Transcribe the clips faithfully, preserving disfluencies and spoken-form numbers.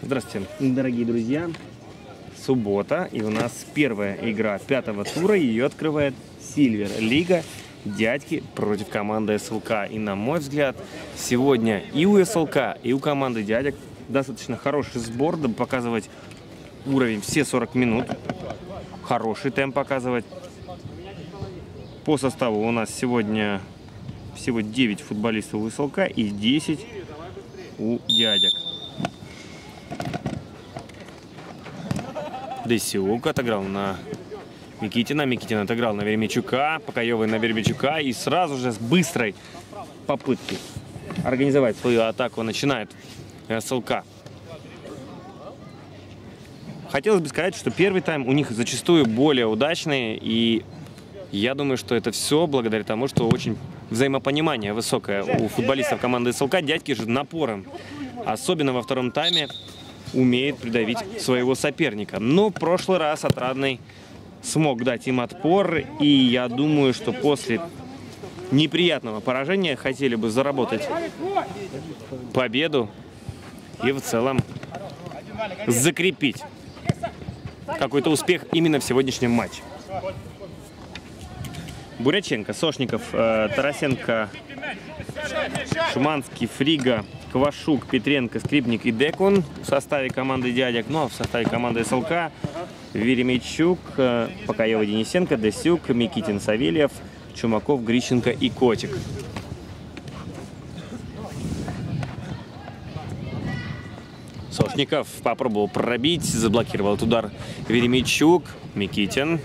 Здравствуйте, дорогие друзья. Суббота, и у нас первая игра пятого тура. Ее открывает Сильвер Лига. Дядьки против команды эс эл ка. И на мой взгляд, сегодня и у эс эл ка, и у команды дядек достаточно хороший сбор, дабы показывать уровень все сорок минут. Хороший темп показывать. По составу у нас сегодня всего девять футболистов у эс эл ка и десять у дядек. Десюк отыграл на Микитина. Микитин отыграл на Веремейчука. Покаевый на Веремейчука. И сразу же с быстрой попытки организовать свою атаку начинает эс эл ка. Хотелось бы сказать, что первый тайм у них зачастую более удачный. И я думаю, что это все благодаря тому, что очень взаимопонимание высокое у футболистов команды эс эл ка. Дядьки же напором, особенно во втором тайме, умеет придавить своего соперника. Но в прошлый раз Отрадный смог дать им отпор. И я думаю, что после неприятного поражения хотели бы заработать победу и в целом закрепить какой-то успех именно в сегодняшнем матче. Буряченко, Сошников, э, Тарасенко, Шуманский, Фрига, Квашук, Петренко, Скрипник и Декун в составе команды дядек. Ну а в составе команды эс эл ка Веремейчук, э, Покаева, Денисенко, Десюк, Микитин, Савельев, Чумаков, Грищенко и Котик. Сошников попробовал пробить, заблокировал этот удар Веремейчук, Микитин.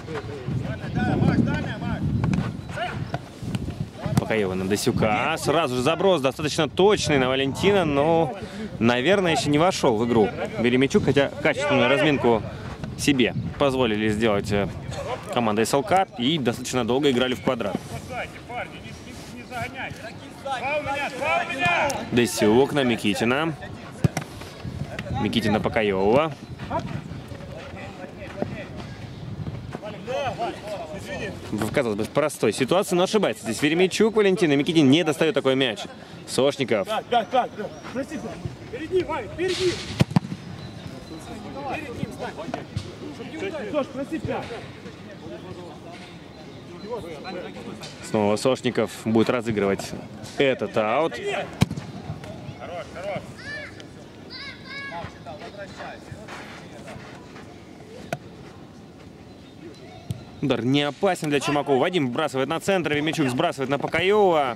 Покаева на Десюка. Сразу же заброс достаточно точный на Валентина, но, наверное, еще не вошел в игру Веремейчук, хотя качественную разминку себе позволили сделать команда эс эл ка и достаточно долго играли в квадрат. Десюк на Микитина. Микитина Покаева. В, казалось бы, простой ситуации, но ошибается. Здесь Веремейчук, Валентин, и Микитин не достает такой мяч. Сошников. Снова Сошников будет разыгрывать этот аут. Удар не опасен для Чумакова. Вадим вбрасывает на центр, Веремейчук сбрасывает на Покаева.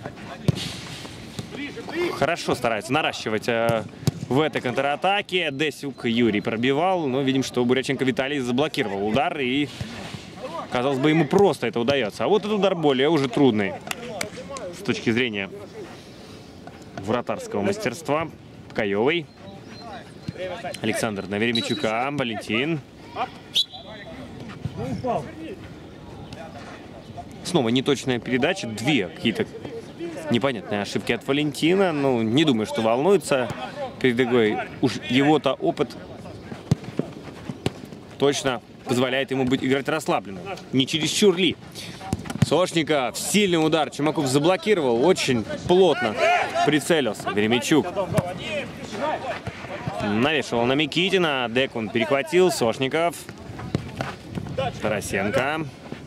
Хорошо старается наращивать э, в этой контратаке. Десюк Юрий пробивал, но видим, что Буряченко Виталий заблокировал удар. И, казалось бы, ему просто это удается. А вот этот удар более уже трудный с точки зрения вратарского мастерства. Покаевый. Александр на Веремейчука. Валентин. Снова неточная передача. Две какие-то непонятные ошибки от Валентина. Ну, не думаю, что волнуется перед игрой. Уж его-то опыт точно позволяет ему быть, играть расслабленно. Не чересчур ли. Сошников. Сильный удар. Чумаков заблокировал. Очень плотно прицелился. Веремейчук навешивал на Микитина. Декун перехватил. Сошников. Тарасенко.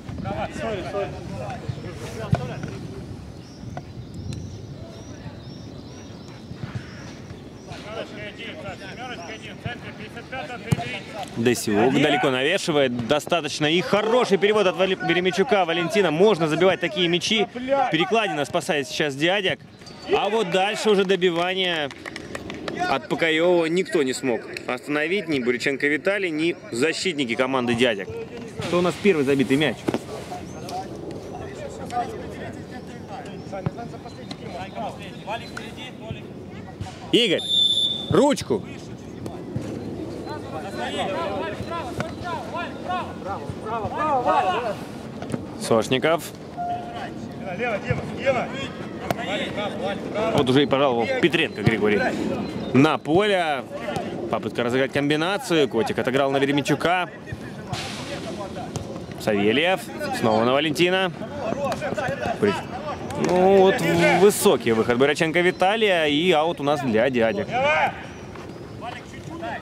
Десюк далеко навешивает. Достаточно и хороший перевод от Веремейчука. Валентина. Можно забивать такие мячи. Перекладина спасает сейчас дядек. А вот дальше уже добивание от Покаева никто не смог остановить. Ни Буряченко Виталий, ни защитники команды дядек. Что у нас первый забитый мяч? Игорь, ручку. Сошников. Вот уже и пожаловал Петренко Григорий на поле. Попытка разыграть комбинацию. Котик отыграл на Веремейчука. Савельев. Снова на Валентина. Ну вот высокий выход Буряченко Виталия. И аут у нас для дядек.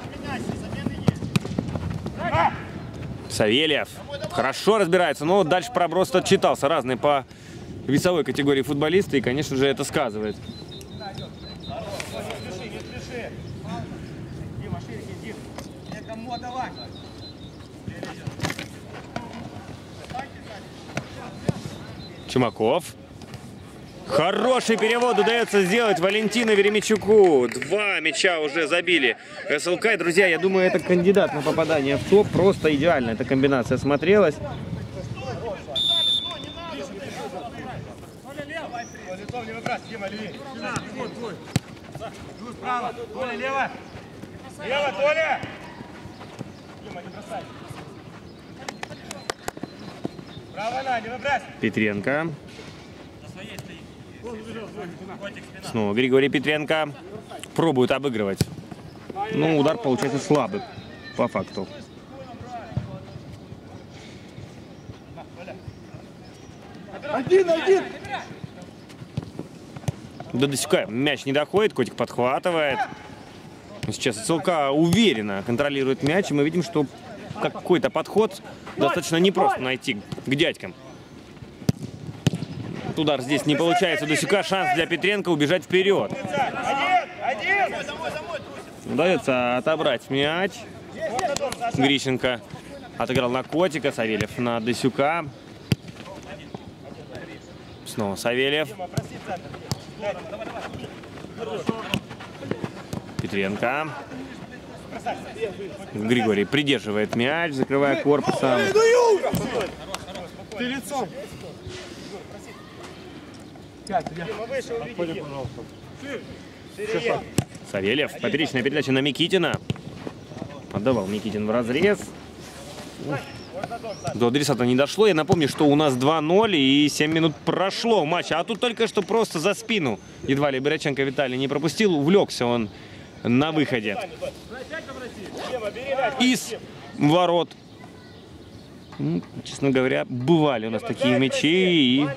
Савельев хорошо разбирается, но дальше проброс отчитался. Разные по весовой категории футболисты, и, конечно же, это сказывает. Чумаков. Хороший перевод удается сделать Валентину Веремейчуку. Два мяча уже забили СЛК. И, друзья, я думаю, это кандидат на попадание в топ. Просто идеально эта комбинация смотрелась. Петренко. Снова Григорий Петренко пробует обыгрывать. Но удар получается слабый, по факту. Один, один. До Досюка мяч не доходит, Котик подхватывает. Сейчас СЛК уверенно контролирует мяч, и мы видим, что какой-то подход достаточно непросто найти к дядькам. Удар здесь не получается. Досюка шанс для Петренко убежать вперед. Удается отобрать мяч. Грищенко отыграл на Котика. Савельев на Досюка. Снова Савельев. Петренко. Григорий придерживает мяч, закрывая корпусом. Ты лицом. Савельев. Поперечная передача на Микитина. Отдавал Микитин в разрез. До адресата не дошло. Я напомню, что у нас два ноль и семь минут прошло матча. А тут только что просто за спину едва ли Боряченко Виталий не пропустил. Увлекся он на выходе из ворот. Ну, честно говоря, бывали у нас такие мячи. И...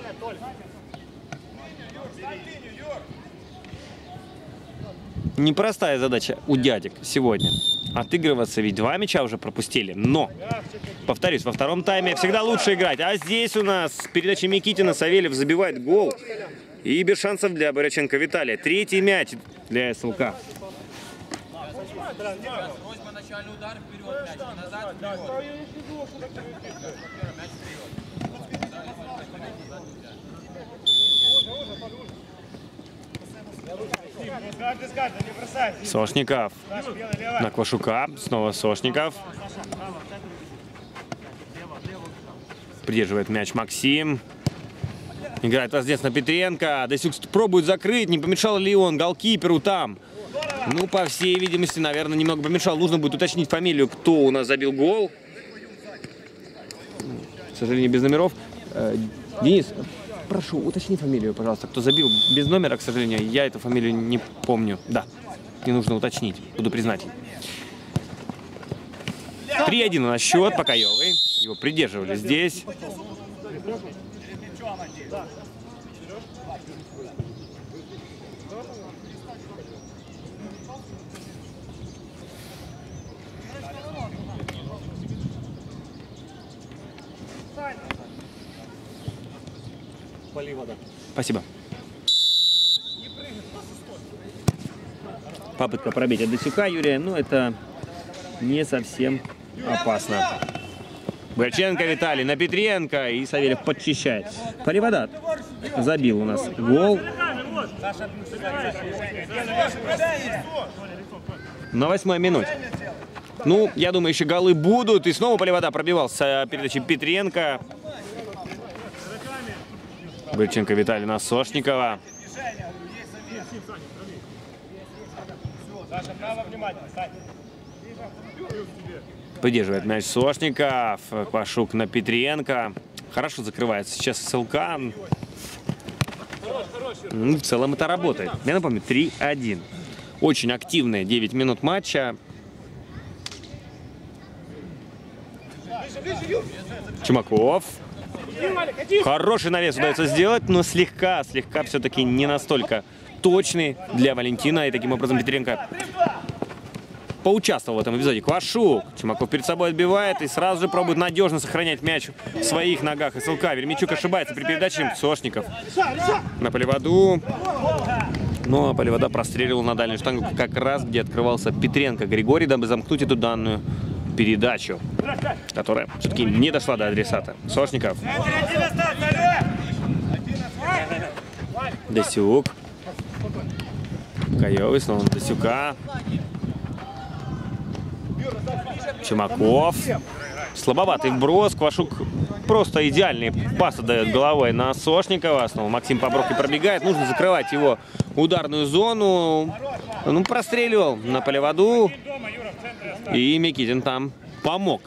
непростая задача у дядек сегодня. Отыгрываться, ведь два мяча уже пропустили. Но, повторюсь, во втором тайме всегда лучше играть. А здесь у нас с передачи Микитина Савельев забивает гол. И без шансов для Боряченко Виталия. Третий мяч для СЛК. Сошников на Квашука. Снова Сошников. Придерживает мяч Максим. Играет воздец на Петренко. Досюк пробует закрыть. Не помешал ли он голкиперу там? Ну, по всей видимости, наверное, немного помешал. Нужно будет уточнить фамилию, кто у нас забил гол. К сожалению, без номеров. Денис, прошу, уточни фамилию, пожалуйста. Кто забил без номера, к сожалению, я эту фамилию не помню. Да, мне нужно уточнить. Буду признателен. три один у нас счет. Покаевый. Его придерживали здесь. Спасибо. Попытка пробить от Досюка Юрия, но это не совсем опасно. Боряченко Виталий на Петренко, и Савельев подчищает. Поливодат забил у нас гол. На восьмой минуте. Ну, я думаю, еще голы будут. И снова Поливода пробивался передачей Петренко. Боряченко Виталий на Сошникова. Поддерживает мяч Сошников. Квашук на Петренко. Хорошо закрывается сейчас СЛК. Ну, в целом это работает. Я напомню, три один. Очень активные девять минут матча. Чумаков. Хороший навес удается сделать, но слегка, слегка все-таки не настолько точный для Валентина. И таким образом Петренко поучаствовал в этом эпизоде. Квашук. Чумаков перед собой отбивает и сразу же пробует надежно сохранять мяч в своих ногах СЛК. Веремейчук ошибается при передаче. Сошников на Поливоду. Но Поливода простреливал на дальнюю штангу, как раз где открывался Петренко Григорий, дабы замкнуть эту данную передачу, которая все-таки не дошла до адресата. Сошников. Досюк. Каёвый снова на Досюка. Чумаков. Слабоватый вброс. Квашук просто идеальный пас отдает головой на Сошникова. Снова Максим по бровке пробегает. Нужно закрывать его ударную зону. Ну, простреливал на Поливоду. И Микитин там помог.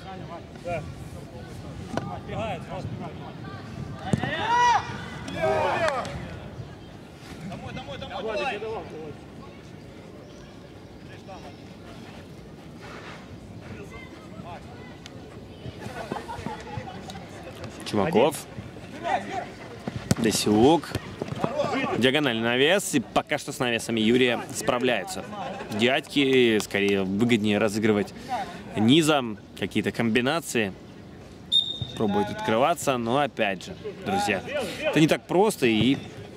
Чумаков. Досюк. Диагональный навес. И пока что с навесами Юрия справляются. Дядьки скорее выгоднее разыгрывать низом. Какие-то комбинации. Пробует открываться. Но опять же, друзья, это не так просто. И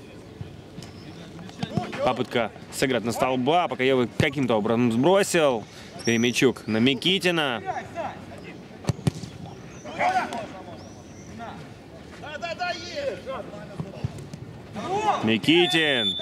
попытка сыграть на столба. Пока я каким-то образом сбросил. Веремейчук на Микитина. Микитин.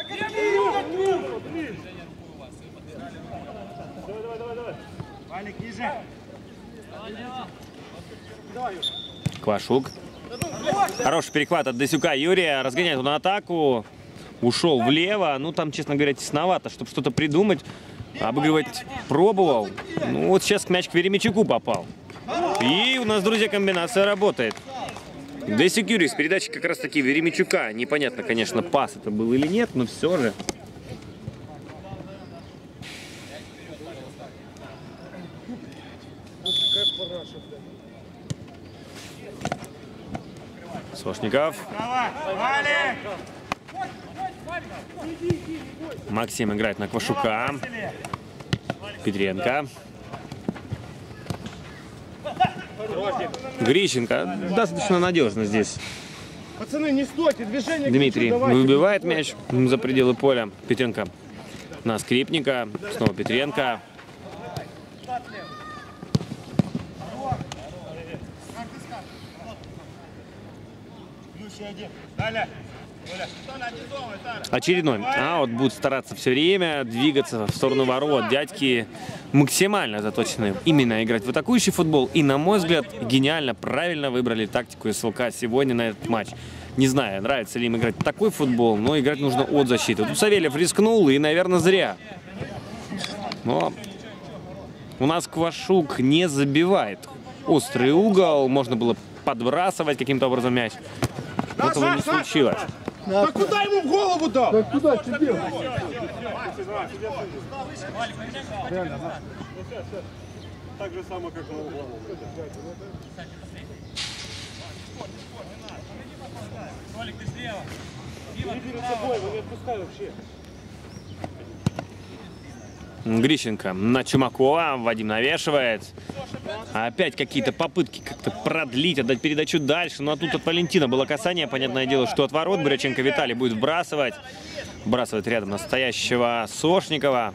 Квашук. Хороший перехват от Досюка Юрия. Разгоняет он атаку. Ушел влево. Ну, там, честно говоря, тесновато, чтобы что-то придумать. Обыгрывать пробовал. Ну, вот сейчас мяч к Веремейчуку попал. И у нас, друзья, комбинация работает. Досюк Юрий с передачи как раз таки Веремейчука. Непонятно, конечно, пас это был или нет, но все же. Сошников. Максим играет на Квашука. Петренко. Грищенко достаточно надежно здесь. Пацаны, не стойте, движение. Дмитрий выбивает мяч за пределы поля. Петренко на Скрипника. Снова Петренко. Очередной аут. Будут стараться все время двигаться в сторону ворот. Дядьки максимально заточены именно играть в атакующий футбол. И, на мой взгляд, гениально, правильно выбрали тактику СЛК сегодня на этот матч. Не знаю, нравится ли им играть такой футбол, но играть нужно от защиты. Тут Савельев рискнул, и, наверное, зря. Но у нас Квашук не забивает. Острый угол, можно было подбрасывать каким-то образом мяч. Но этого не случилось. Да куда ему в голову дал? Да куда тебе? Так же самое, как на углу. Толик, ты слева. Не перед собой, его не отпускай вообще. Грищенко на Чумакова. Вадим навешивает. Опять какие-то попытки как-то продлить, отдать передачу дальше. Ну а тут от Валентина было касание. Понятное дело, что от ворот Буряченко Виталий будет вбрасывать. Вбрасывает рядом настоящего Сошникова.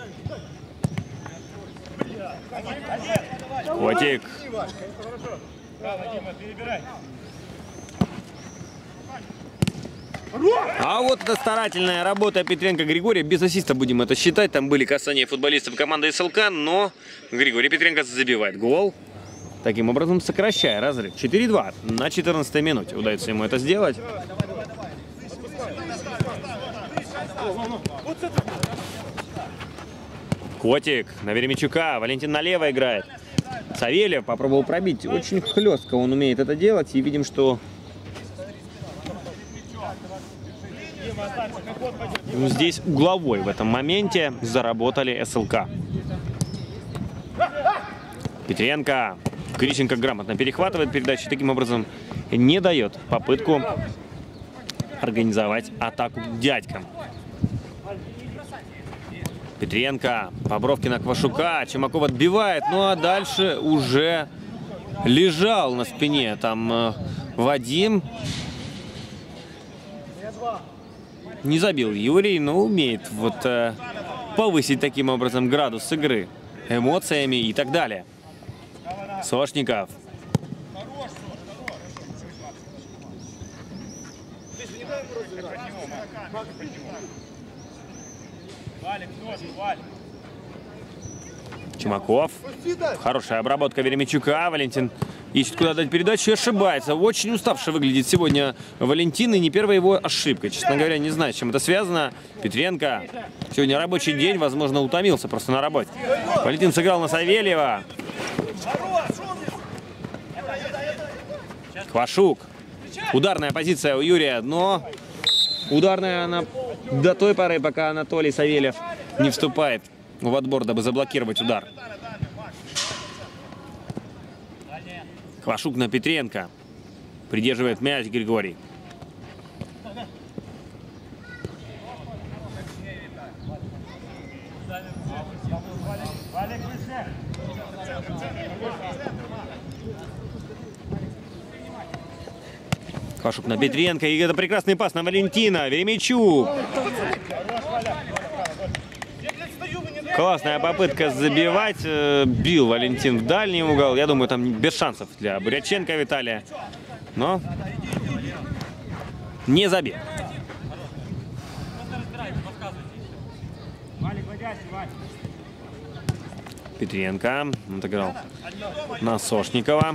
Котик. А вот это старательная работа Петренко Григория. Без ассиста будем это считать. Там были касания футболистов команды СЛК, но Григорий Петренко забивает гол. Таким образом, сокращая разрыв. четыре-два на четырнадцатой минуте. Удается ему это сделать. Котик на Веремейчука. Валентин налево играет. Савельев попробовал пробить. Очень хлестко он умеет это делать. И видим, что здесь угловой в этом моменте заработали СЛК. Петренко. Грищенко грамотно перехватывает передачу. Таким образом не дает попытку организовать атаку к дядькам. Петренко, Бобровки на Квашука, Чумаков отбивает, ну а дальше уже лежал на спине там э, Вадим. Не забил Юрий, но умеет вот э, повысить таким образом градус игры, эмоциями и так далее. Сошников. Чумаков. Хорошая обработка Веремейчука. Валентин ищет, куда дать передачу, и ошибается. Очень уставший выглядит сегодня Валентин, и не первая его ошибка. Честно говоря, не знаю, с чем это связано. Петренко. Сегодня рабочий день, возможно, утомился просто на работе. Валентин сыграл на Савельева. Квашук. Ударная позиция у Юрия, но ударная она до той поры, пока Анатолий Савельев не вступает в отбор, дабы заблокировать удар. Квашук на Петренко. Придерживает мяч Григорий. Квашук на Петренко. И это прекрасный пас на Валентина. Веремейчук. Классная попытка забивать. Бил Валентин в дальний угол. Я думаю, там без шансов для Буряченко Виталия. Но не забил. Петренко отыграл на Сошникова.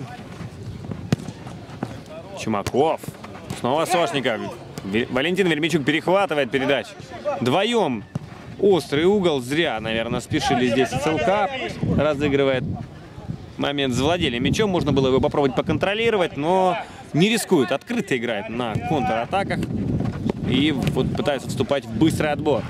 Чумаков. Снова Сошников. Валентин Веремейчук перехватывает передачу. Вдвоем. Острый угол. Зря, наверное, спешили здесь СЛК. Разыгрывает момент. Завладели мячом. Можно было его попробовать поконтролировать, но не рискует. Открыто играет на контратаках. И вот пытается вступать в быстрый отбор.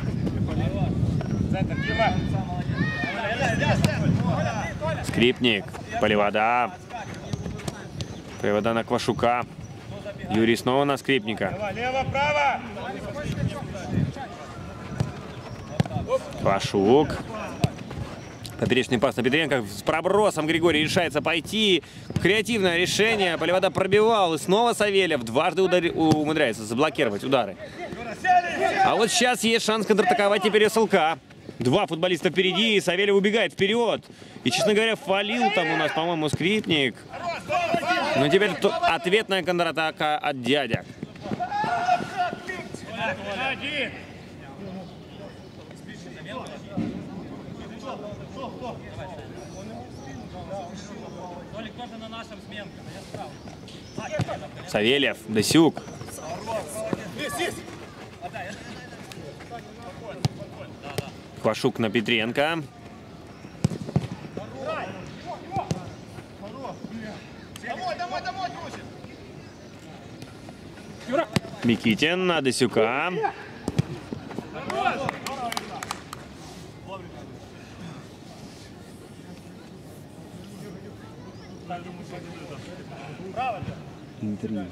Скрипник. Поливода. Поливода на Квашука. Юрий снова на Скрипника. Квашук. Поперечный пас на Петренко. С пробросом Григорий решается пойти. Креативное решение. Поливода пробивал. И снова Савельев дважды удари... умудряется заблокировать удары. А вот сейчас есть шанс контратаковать теперь СЛК. Два футболиста впереди. Савельев убегает вперед. И, честно говоря, фалил там у нас, по-моему, Скрипник. Но теперь ответная контратака от дядя. Савельев, Дасюк. Квашук на Петренко. Микитин на Дасюка. Интервью.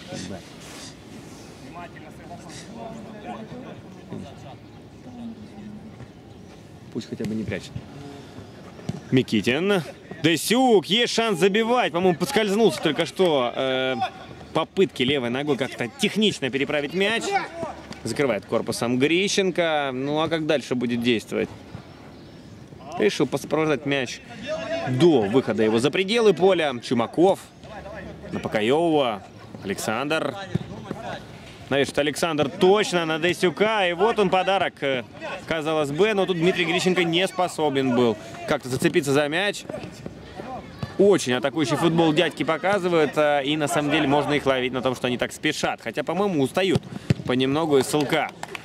Пусть хотя бы не прячет. Микитин. Дасюк. Есть шанс забивать. По-моему, подскользнулся только что. Э, попытки левой ногой как-то технично переправить мяч. Закрывает корпусом Грищенко. Ну а как дальше будет действовать? Решил сопровождать мяч до выхода его за пределы поля. Чумаков. На Покаевого. Александр. Навешивает Александр точно на Дасюка. И вот он подарок, казалось бы. Но тут Дмитрий Грищенко не способен был как-то зацепиться за мяч. Очень атакующий футбол дядьки показывают. И на самом деле можно их ловить на том, что они так спешат. Хотя, по-моему, устают понемногу СЛК.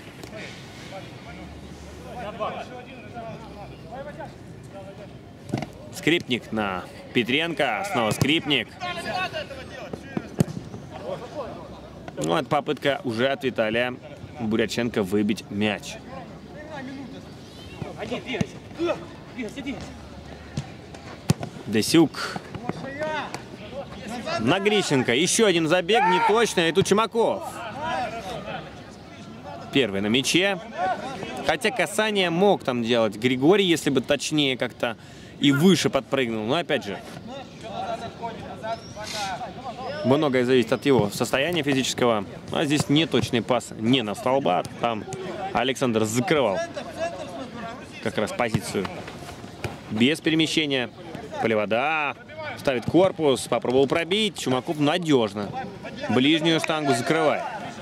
Скрипник на Петренко. Снова Скрипник. Ну, это попытка уже от Виталия Буряченко выбить мяч. Дасюк. На Грищенко. Еще один забег, не точно. И тут Чумаков. Первый на мяче. Хотя касание мог там делать Григорий, если бы точнее как-то и выше подпрыгнул. Но опять же, многое зависит от его состояния физического. А здесь неточный пас не на столба. Там Александр закрывал как раз позицию без перемещения. Поливода ставит корпус, попробовал пробить. Чумаков надежно ближнюю штангу закрывает.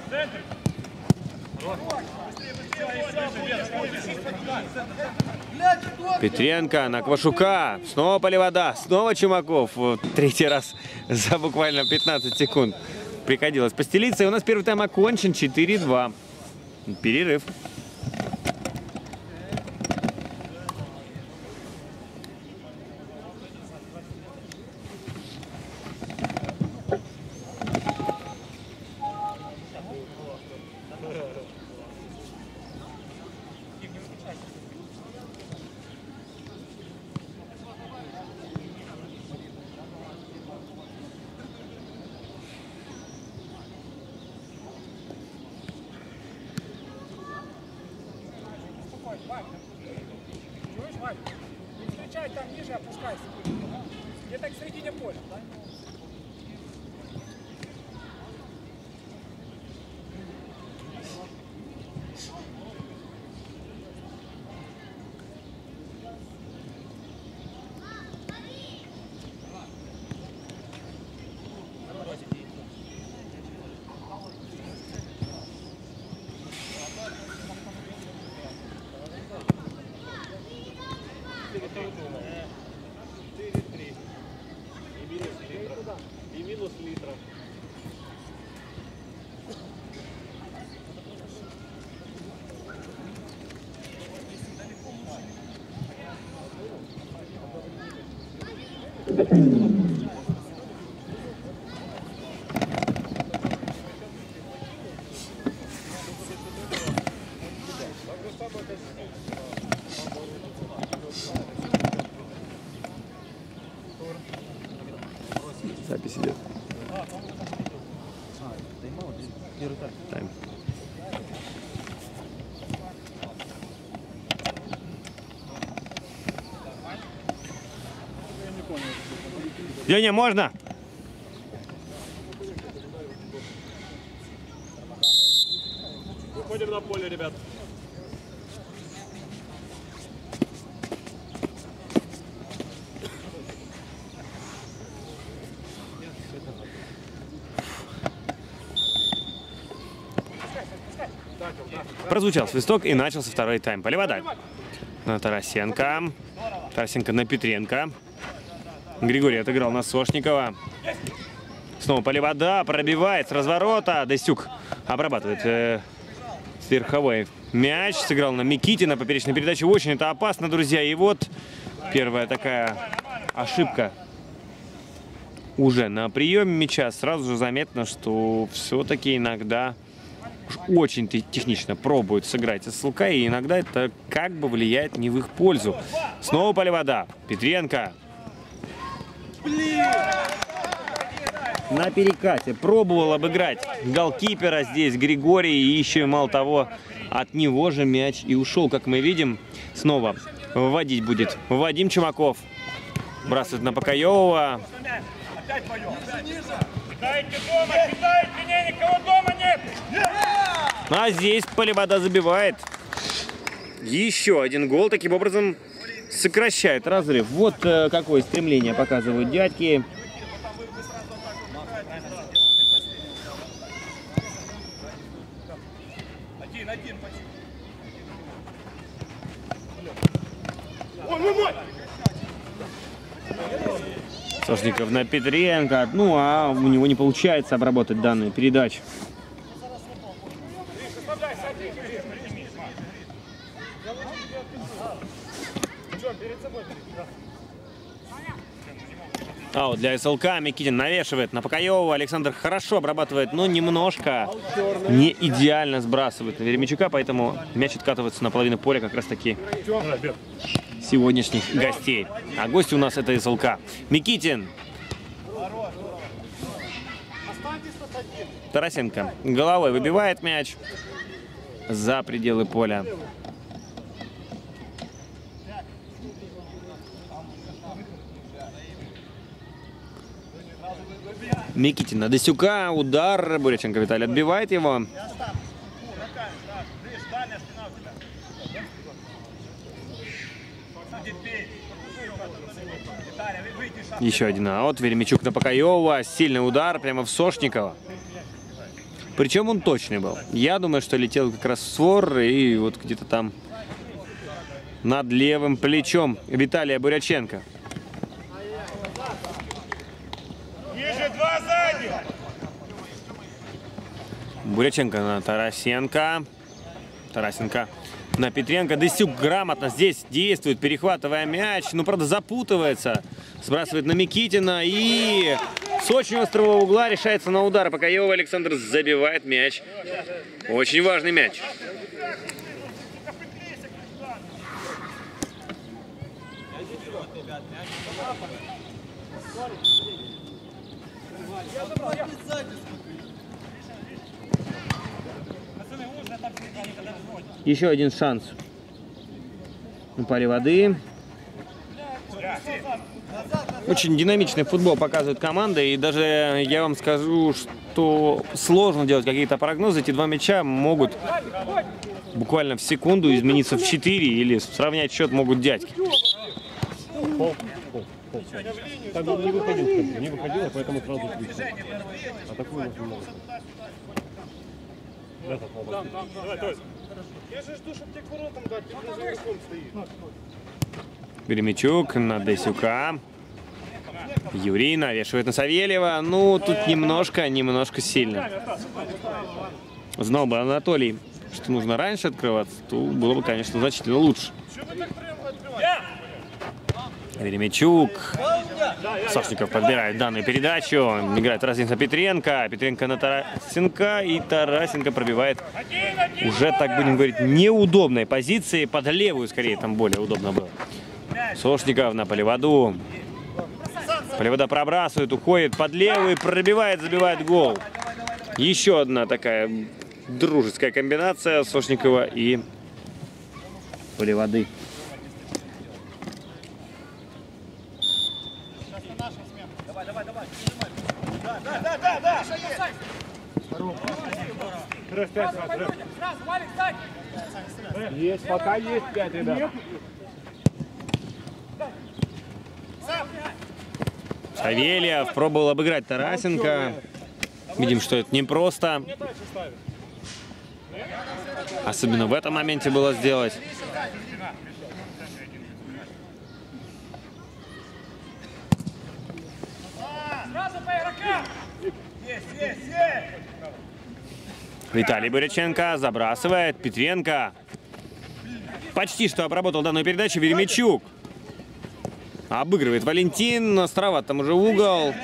Петренко на Квашука. Снова Поливода. Снова Чумаков. Третий раз за буквально пятнадцать секунд приходилось постелиться. И у нас первый тайм окончен. четыре-два. Перерыв. Чуешь, Вань? Не встречай там ниже, опускайся. Где-то к середине поля, да? И минус литра. Запись идет. Тайм. Леня, можно? Выходим на поле, ребят. Прозвучал свисток и начался второй тайм. Поливода на Тарасенко. Тарасенко на Петренко. Григорий отыграл на Сошникова. Снова Поливода пробивает с разворота. Дестюк обрабатывает э, сверховой мяч. Сыграл на Микитина. Поперечной передачи. Очень это опасно, друзья. И вот первая такая ошибка уже на приеме мяча. Сразу же заметно, что все-таки иногда очень технично пробуют сыграть СЛК, и иногда это как бы влияет не в их пользу. Снова Поливода. Петренко. На перекате пробовал обыграть голкипера здесь Григорий, и еще, мало того, от него же мяч и ушел, как мы видим. Снова вводить будет Вадим Чумаков. Бросает на Покаевого. Кидайте дома, кидайте, меня никого дома нет! А здесь Поливода забивает. Еще один гол. Таким образом сокращает разрыв. Вот э, какое стремление показывают дядьки. Один, один, Сошников на Петренко. Ну, а у него не получается обработать данную передачу. А вот для СЛК Микитин навешивает на Покаевого. Александр хорошо обрабатывает, но немножко не идеально сбрасывает на Веремичука, поэтому мяч откатывается на половину поля как раз таки сегодняшних гостей. А гости у нас это СЛК. Микитин. Тарасенко головой выбивает мяч за пределы поля. Микитин на Десюка. Удар. Буряченко Виталий отбивает его. Еще один аут. Веремичук на Покаева. Сильный удар прямо в Сошникова. Причем он точный был. Я думаю, что летел как раз в створ и вот где-то там над левым плечом Виталия Буряченко. Ниже, два сзади. Буряченко на Тарасенко. Тарасенко на Петренко. Десюк грамотно здесь действует, перехватывая мяч. Ну, правда, запутывается. Сбрасывает на Микитина. И с очень острого угла решается на удар. Покаев Александр забивает мяч. Очень важный мяч. Еще один шанс. На поле воды. Очень динамичный футбол показывает команды. И даже я вам скажу, что сложно делать какие-то прогнозы. Эти два мяча могут буквально в секунду измениться в четыре. Или сравнять счет могут дядьки. Так бы не выходил, не выходил, поэтому сразу включил. А такую не могу. Я же жду, чтобы тебе к воротам дать, ты за игроком стоишь. Веремичук на Десюка. Юрий навешивает на Савельева. Ну, тут немножко, немножко сильно. Знал бы Анатолий, что нужно раньше открываться, то было бы, конечно, значительно лучше. Веремичук. Сошников подбирает данную передачу. Играет Тарасенко Петренко. Петренко на Тарасенко. И Тарасенко пробивает уже, так будем говорить, неудобной позиции. Под левую, скорее, там более удобно было. Сошников на Поливоду. Поливода пробрасывает, уходит под левую, пробивает, забивает гол. Еще одна такая дружеская комбинация Сошникова и Поливоды. Есть, пока есть пять, ребят. Савельев пробовал обыграть Тарасенко. Видим, что это непросто. Особенно в этом моменте было сделать. Виталий Буряченко забрасывает. Петренко почти что обработал данную передачу. Веремичук обыгрывает Валентин. Островат там уже угол.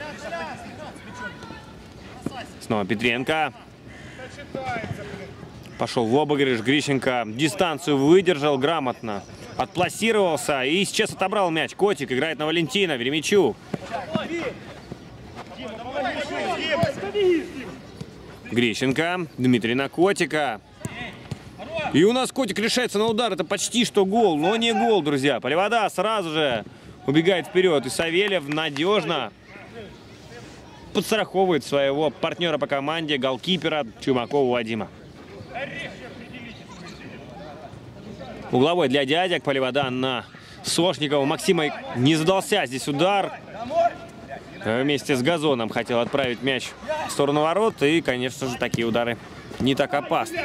Снова Петренко. Пошел в обыгрыш. Грищенко дистанцию выдержал грамотно. Отпласировался и сейчас отобрал мяч. Котик играет на Валентина. Веремичук. Грищенко. Дмитрий на Котика. И у нас Котик решается на удар. Это почти что гол, но не гол, друзья. Поливода сразу же убегает вперед. И Савельев надежно подстраховывает своего партнера по команде, голкипера Чумакова Вадима. Угловой для дядек. Поливода на Сошникова. Максима не задался здесь удар. Вместе с газоном хотел отправить мяч в сторону ворот. И, конечно же, такие удары не так опасны.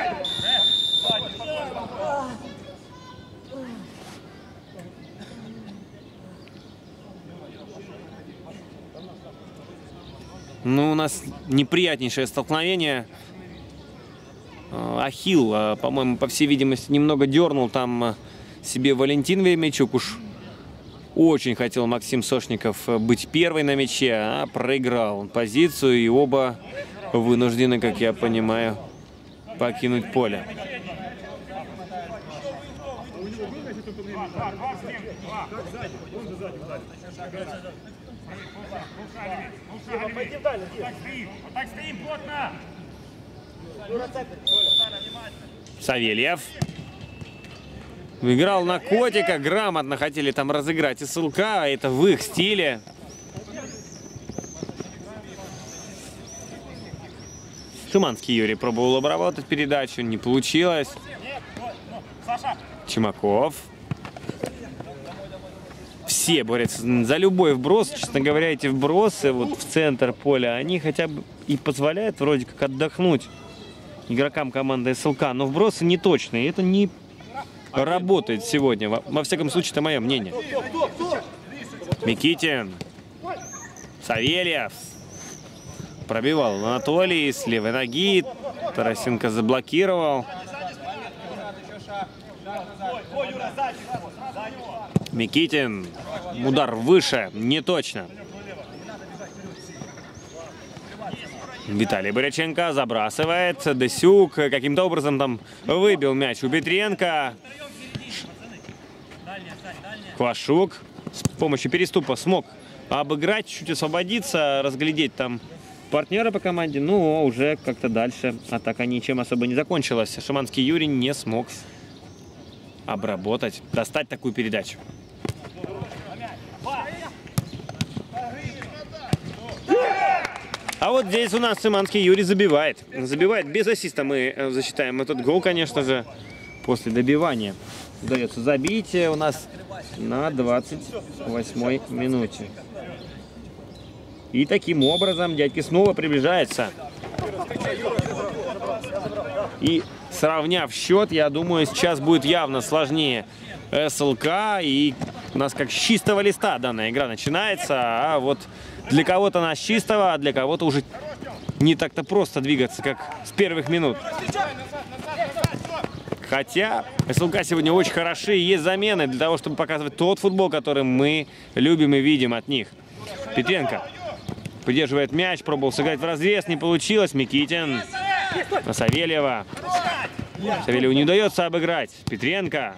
Ну, у нас неприятнейшее столкновение. Ахилл, по-моему, по всей видимости, немного дернул там себе Валентин Веремичук. Уж очень хотел Максим Сошников быть первой на мяче, а проиграл он позицию, и оба вынуждены, как я понимаю, покинуть поле. Савельев играл на Котика, грамотно хотели там разыграть СЛК, это в их стиле. Шиманский Юрий пробовал обработать передачу, не получилось. Чумаков. Все борются за любой вброс. Честно говоря, эти вбросы вот в центр поля, они хотя бы и позволяют вроде как отдохнуть игрокам команды СЛК. Но вбросы не точные. Это не работает сегодня. Во, во всяком случае, это мое мнение. Микитин. Савельев. Пробивал Анатолий с левой ноги. Тарасенко заблокировал. Микитин. Удар выше. Не точно. Виталий Боряченко забрасывает. Десюк каким-то образом там выбил мяч у Петренко. Квашук с помощью переступа смог обыграть, чуть освободиться, разглядеть там партнера по команде. Ну, уже как-то дальше атака ничем особо не закончилась. Шиманский Юрий не смог обработать, достать такую передачу. А вот здесь у нас Шиманский Юрий забивает. Забивает без ассиста. Мы засчитаем этот гол, конечно же, после добивания. Удается забить у нас на двадцать восьмой минуте. И таким образом дядьки снова приближается. И сравняв счет, я думаю, сейчас будет явно сложнее СЛК. И у нас как с чистого листа данная игра начинается. А вот для кого-то она с чистого, а для кого-то уже не так-то просто двигаться, как с первых минут. Хотя СЛК сегодня очень хороши, и есть замены для того, чтобы показывать тот футбол, который мы любим и видим от них. Петренко придерживает мяч, пробовал сыграть в разрез, не получилось. Микитин на Савельева. Савельеву не удается обыграть. Петренко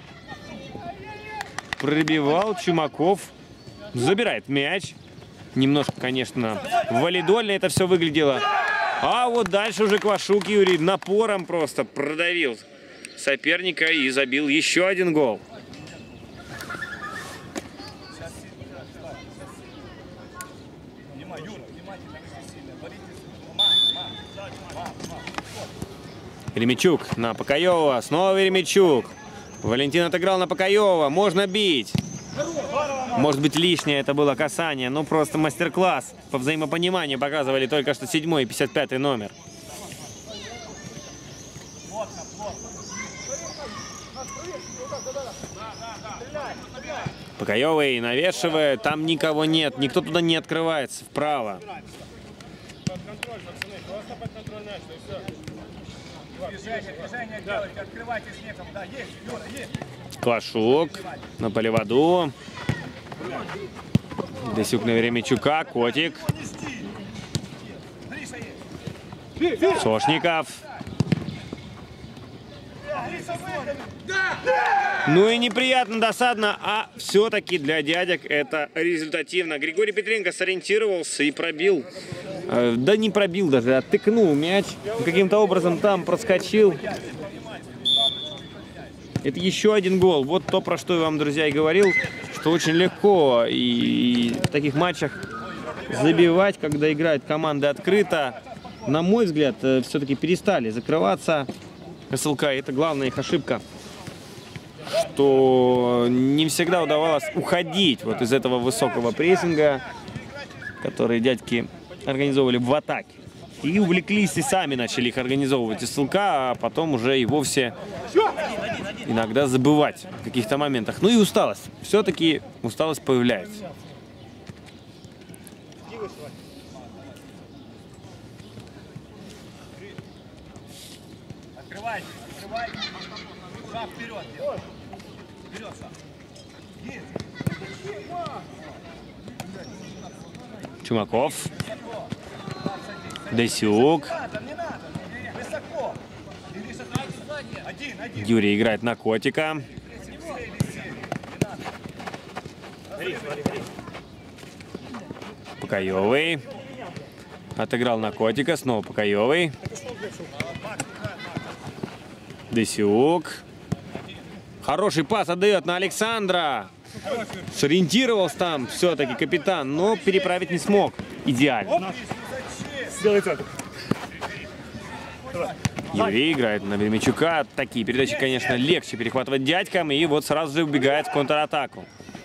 пробивал. Чумаков забирает мяч. Немножко, конечно, валидольно это все выглядело. А вот дальше уже Квашук Юрий напором просто продавил соперника и забил еще один гол. Еремичук на Покаева. Снова Еремичук. Валентин отыграл на Покаева. Можно бить. Может быть, лишнее это было касание. Ну, просто мастер-класс по взаимопониманию показывали только что седьмой и пятьдесят пятый номер. Покаевый навешивает. Там никого нет. Никто туда не открывается. Вправо. Квашук на Поливоду. Десюк на Еремичука. Котик. Сошников. Ну и неприятно, досадно, а все-таки для дядек это результативно. Григорий Петренко сориентировался и пробил. Да не пробил даже, оттыкнул мяч. Каким-то образом там проскочил. Это еще один гол. Вот то, про что я вам, друзья, и говорил, что очень легко и в таких матчах забивать, когда играют команды открыто. На мой взгляд, все-таки перестали закрываться СЛК. Это главная их ошибка, что не всегда удавалось уходить вот из этого высокого прессинга, который дядьки организовывали в атаке. И увлеклись и сами начали их организовывать СЛК, а потом уже и вовсе иногда забывать в каких-то моментах. Ну и усталость. Все-таки усталость появляется. Открывайте, открывайте. Шаг вперед. Вперед, шаг. Чумаков. Десюк. Юрий играет на Котика. Покаевый. Отыграл на Котика. Снова Покаевый. Десюк. Хороший пас отдает на Александра. Сориентировался там все-таки капитан, но переправить не смог. Идеально. Сделайте это. Юрий играет на Веремейчука. Такие передачи, конечно, легче перехватывать дядькам. И вот сразу же убегает в контратаку.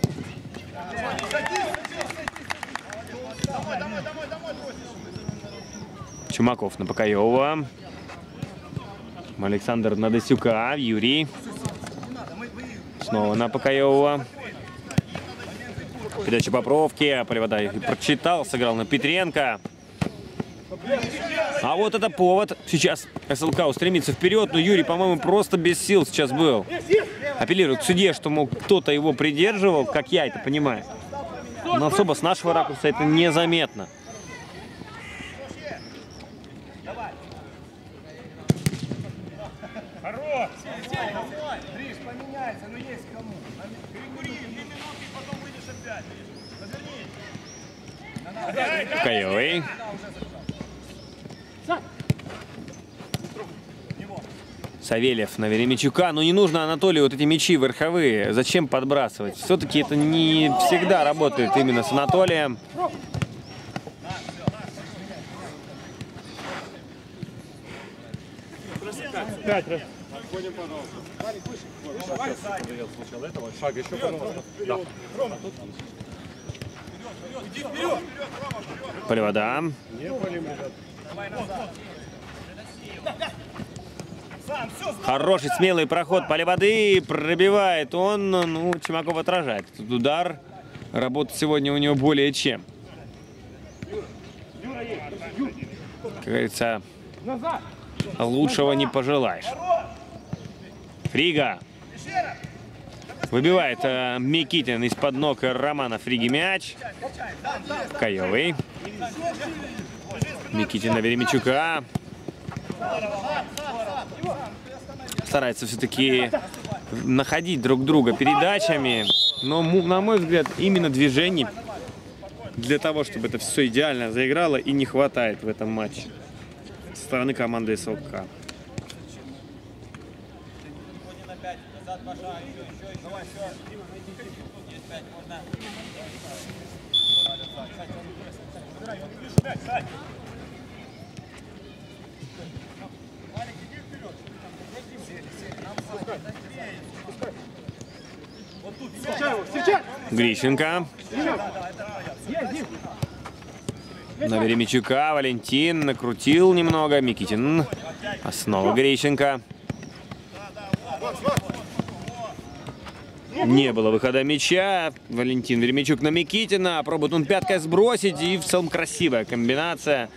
Чумаков на Покаева. Александр на Досюка. Юрий. Снова на Покаева. Передача по бровке. Поливода прочитал, сыграл на Петренко. А вот это повод. Сейчас СЛК устремится вперед. Но Юрий, по-моему, просто без сил сейчас был. Апеллирует к судье, что, мол, кто-то его придерживал, как я это понимаю. Но особо с нашего ракурса это незаметно. Покаевый. Савельев на Веремейчука. Ну не нужно, Анатолию, вот эти мячи верховые. Зачем подбрасывать? Все-таки это не всегда работает именно с Анатолием. Пять раз. Отходим, пожалуйста. Сначала этого. Шаг еще, пожалуйста. Да. Поливода. Хороший смелый проход Поливоды. Пробивает он. Ну, Чумаков отражает. Тут удар. Работа сегодня у него более чем. Как говорится, лучшего не пожелаешь. Фрига. Выбивает э, Микитин из-под ног Романа Фриги мяч. Каевый. Микитин на Веремейчука. Старается все-таки находить друг друга передачами. Но, на мой взгляд, именно движений для того, чтобы это все идеально заиграло, и не хватает в этом матче со стороны команды СЛК. Грищенко. На Веремейчука. Валентин накрутил немного. Микитин. А снова Грищенко. Не было выхода мяча. Валентин Веремейчук на Микитина. Пробует он пяткой сбросить. И в целом красивая комбинация.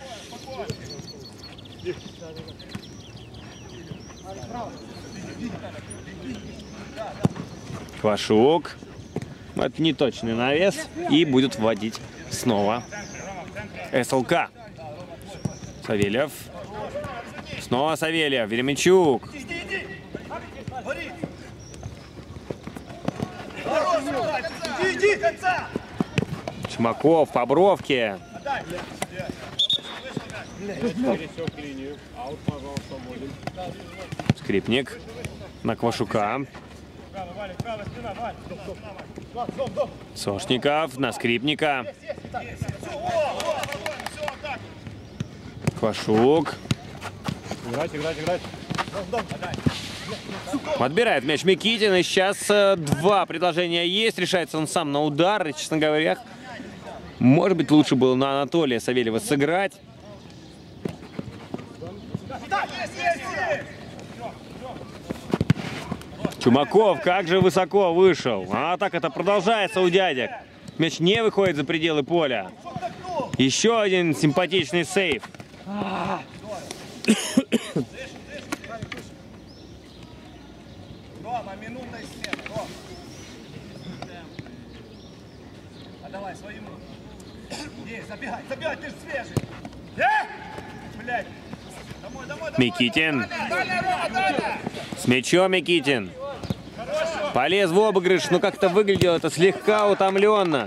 Квашук. Это неточный навес. И будет вводить снова СЛК. Савельев. Снова Савельев. Веремейчук. Чумаков по бровке. Скрипник на Квашука. Сошников на Скрипника. Квашук. Играть, играть, играть. Отбирает мяч Микитин. И сейчас э, два предложения есть. Решается он сам на удар. И, честно говоря, может быть, лучше было на Анатолия Савельева сыграть. Чумаков как же высоко вышел. А так это продолжается у дядек. Мяч не выходит за пределы поля. Еще один симпатичный сейв. Рома, минутная смена, Рома. Отдавай своему. Есть, забегай, забегай, ты же свежий. Э? Блядь. Домой, домой, домой. Микитин. Дальше, Рома, дальше. С мячом Микитин. Полез в обыгрыш, но как-то выглядело это слегка утомленно.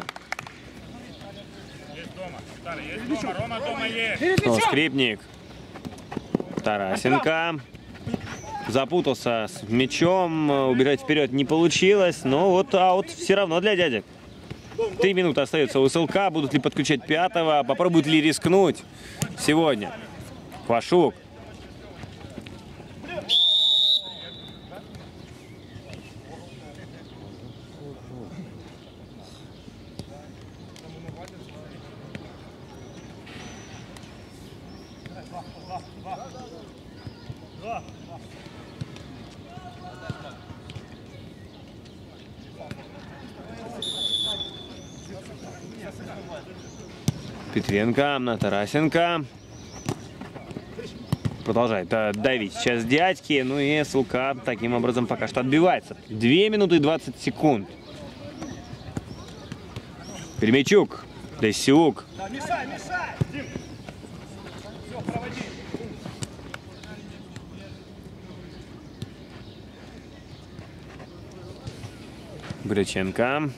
Снова Скрипник. Тарасенко. Запутался с мячом. Убежать вперед не получилось. Но вот аут все равно для дядек. Три минуты остается у СЛК. Будут ли подключать пятого? Попробуют ли рискнуть сегодня? Квашук. Петренко на Тарасенко. Продолжает давить сейчас дядьки. Ну и СЛК таким образом пока что отбивается. две минуты двадцать секунд. Перемичук. Десюк. Да, мешай, мешай! Дим! Все, проводи. Брюченко.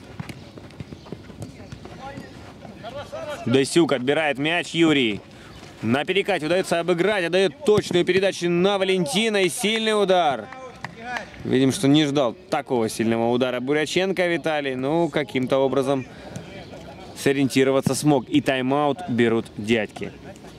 Десюк отбирает мяч. Юрий. На перекате удается обыграть. Отдает точную передачу на Валентина. И сильный удар. Видим, что не ждал такого сильного удара Буряченко Виталий. Ну, каким-то образом сориентироваться смог. И тайм-аут берут дядьки.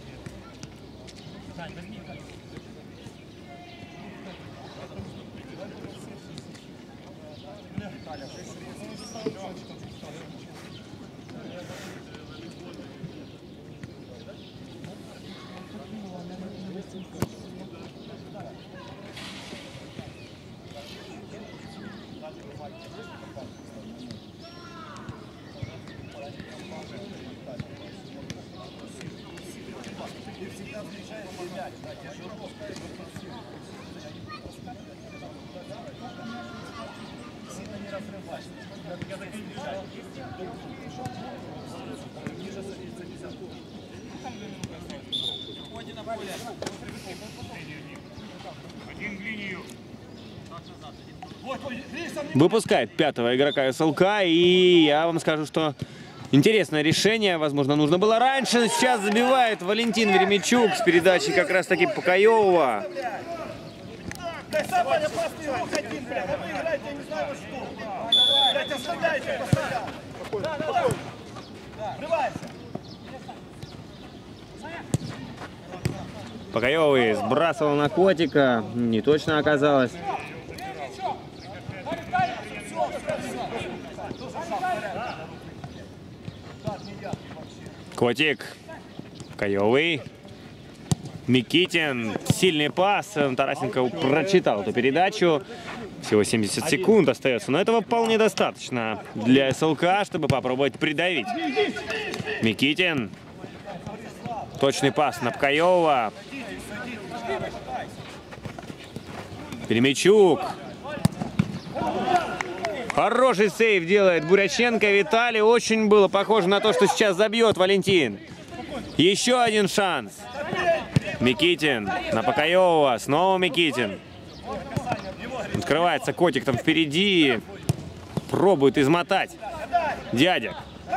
Выпускает пятого игрока СЛК, и я вам скажу, что интересное решение. Возможно, нужно было раньше. Сейчас забивает Валентин Веремичук с передачей как раз-таки Покаевого. Да сам Ваня просто его хотим, блядь, а вы играете, я не знаю что. Блядь, оставляйте постоянно. Да, да, да. Врывайся. Покаевый сбрасывал на котика. Не точно оказалось. Котик. Покаевый. Микитин. Сильный пас. Тарасенко прочитал эту передачу. Всего семьдесят секунд остается. Но этого вполне достаточно для СЛК, чтобы попробовать придавить. Микитин. Точный пас на Покаева. Перемичук. Хороший сейв делает Буряченко Виталий. Очень было похоже на то, что сейчас забьет Валентин. Еще один шанс. Микитин на Покаева. Снова Микитин. Открывается котик там впереди. Пробует измотать дядя.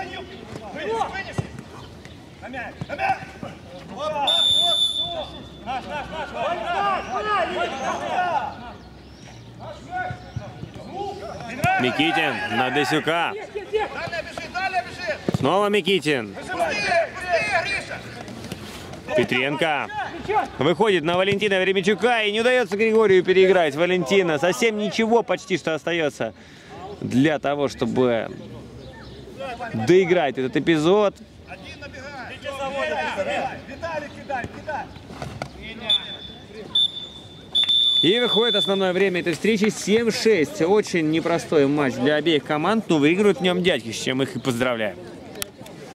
Микитин на Десюка. Снова Микитин. Петренко выходит на Валентина Веремичука, и не удается Григорию переиграть Валентина. Совсем ничего почти что остается для того, чтобы доиграть этот эпизод. И выходит основное время этой встречи семь шесть. Очень непростой матч для обеих команд, но выигрывают в нем дядьки, с чем их и поздравляем.